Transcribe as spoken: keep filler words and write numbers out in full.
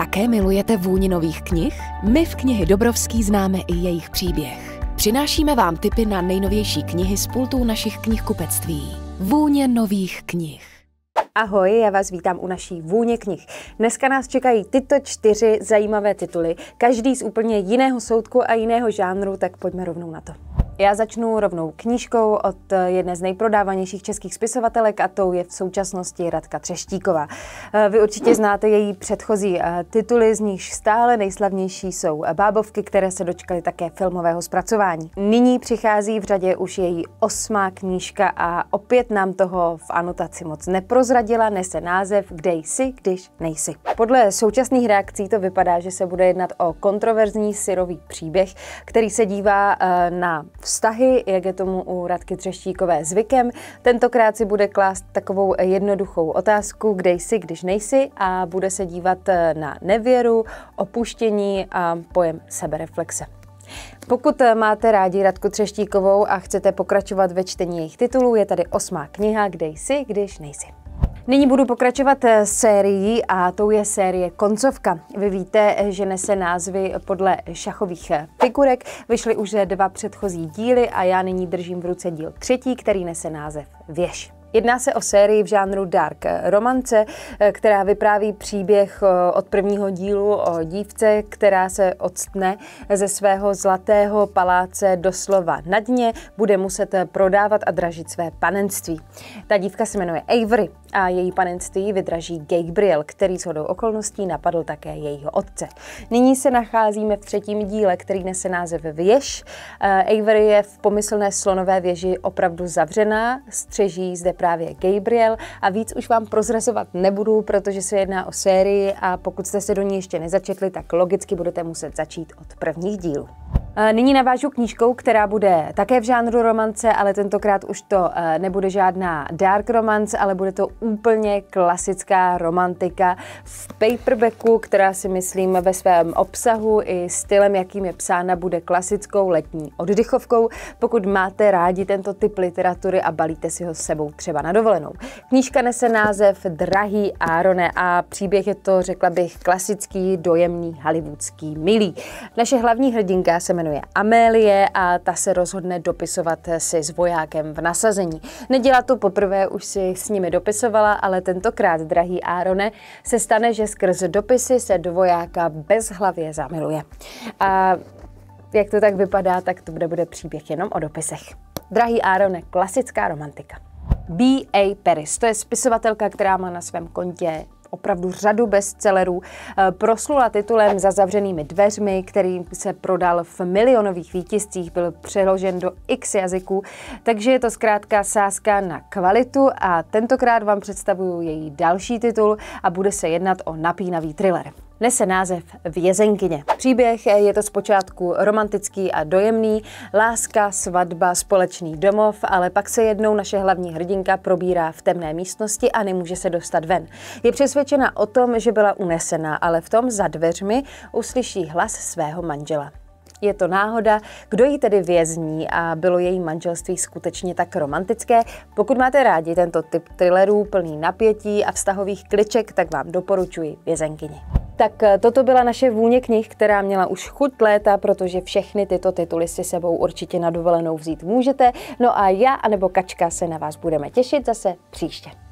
Také milujete vůni nových knih? My v Knihy Dobrovský známe i jejich příběh. Přinášíme vám tipy na nejnovější knihy z pultů našich knihkupectví. Vůně nových knih. Ahoj, já vás vítám u naší Vůně knih. Dneska nás čekají tyto čtyři zajímavé tituly, každý z úplně jiného soudku a jiného žánru, tak pojďme rovnou na to. Já začnu rovnou knížkou od jedné z nejprodávanějších českých spisovatelek a tou je v současnosti Radka Třeštíková. Vy určitě znáte její předchozí tituly, z nichž stále nejslavnější jsou Bábovky, které se dočkaly také filmového zpracování. Nyní přichází v řadě už její osmá knížka a opět nám toho v anotaci moc neprozradila, nese název Kde jsi, když nejsi. Podle současných reakcí to vypadá, že se bude jednat o kontroverzní syrový příběh, který se dívá na vztahy, jak je tomu u Radky Třeštíkové zvykem. Tentokrát si bude klást takovou jednoduchou otázku, kde jsi, když nejsi, a bude se dívat na nevěru, opuštění a pojem sebereflexe. Pokud máte rádi Radku Třeštíkovou a chcete pokračovat ve čtení jejich titulů, je tady osmá kniha Kde jsi, když nejsi. Nyní budu pokračovat sérií a tou je série Koncovka. Vy víte, že nese názvy podle šachových figurek. Vyšly už dva předchozí díly a já nyní držím v ruce díl třetí, který nese název Věž. Jedná se o sérii v žánru dark romance, která vypráví příběh od prvního dílu o dívce, která se odstne ze svého zlatého paláce doslova na dně, bude muset prodávat a dražit své panenství. Ta dívka se jmenuje Avery a její panenství vydraží Gabriel, který shodou okolností napadl také jejího otce. Nyní se nacházíme v třetím díle, který nese název Věž. Avery je v pomyslné slonové věži opravdu zavřená, střeží zde právě Gabriel a víc už vám prozrazovat nebudu, protože se jedná o sérii a pokud jste se do ní ještě nezačetli, tak logicky budete muset začít od prvních dílů. Nyní navážu knížkou, která bude také v žánru romance, ale tentokrát už to nebude žádná dark romance, ale bude to úplně klasická romantika v paperbacku, která si myslím ve svém obsahu i stylem, jakým je psána, bude klasickou letní oddychovkou, pokud máte rádi tento typ literatury a balíte si ho s sebou třeba na dovolenou. Knížka nese název Drahý Árone a příběh je to, řekla bych, klasický, dojemný, hollywoodský, milý. Naše hlavní hrdinka se jmenuje Amélie a ta se rozhodne dopisovat si s vojákem v nasazení. Nedělá to poprvé, už si s nimi dopisovala, ale tentokrát, drahý Árone, se stane, že skrz dopisy se do vojáka bezhlavě zamiluje. A jak to tak vypadá, tak to bude, bude příběh jenom o dopisech. Drahý Árone, klasická romantika. B A Paris, to je spisovatelka, která má na svém kontě opravdu řadu bestsellerů. Proslula titulem Za zavřenými dveřmi, který se prodal v milionových výtiscích, byl přeložen do x jazyků, takže je to zkrátka sázka na kvalitu a tentokrát vám představuju její další titul a bude se jednat o napínavý thriller. Nese název Vězenkyně. Příběh je to zpočátku romantický a dojemný, láska, svatba, společný domov, ale pak se jednou naše hlavní hrdinka probírá v temné místnosti a nemůže se dostat ven. Je přesvědčena o tom, že byla unesená, ale v tom za dveřmi uslyší hlas svého manžela. Je to náhoda, kdo ji tedy vězní a bylo její manželství skutečně tak romantické? Pokud máte rádi tento typ thrillerů plný napětí a vztahových kliček, tak vám doporučuji Vězenkyni. Tak toto byla naše Vůně knih, která měla už chuť léta, protože všechny tyto tituly si sebou určitě na dovolenou vzít můžete. No a já anebo Kačka se na vás budeme těšit zase příště.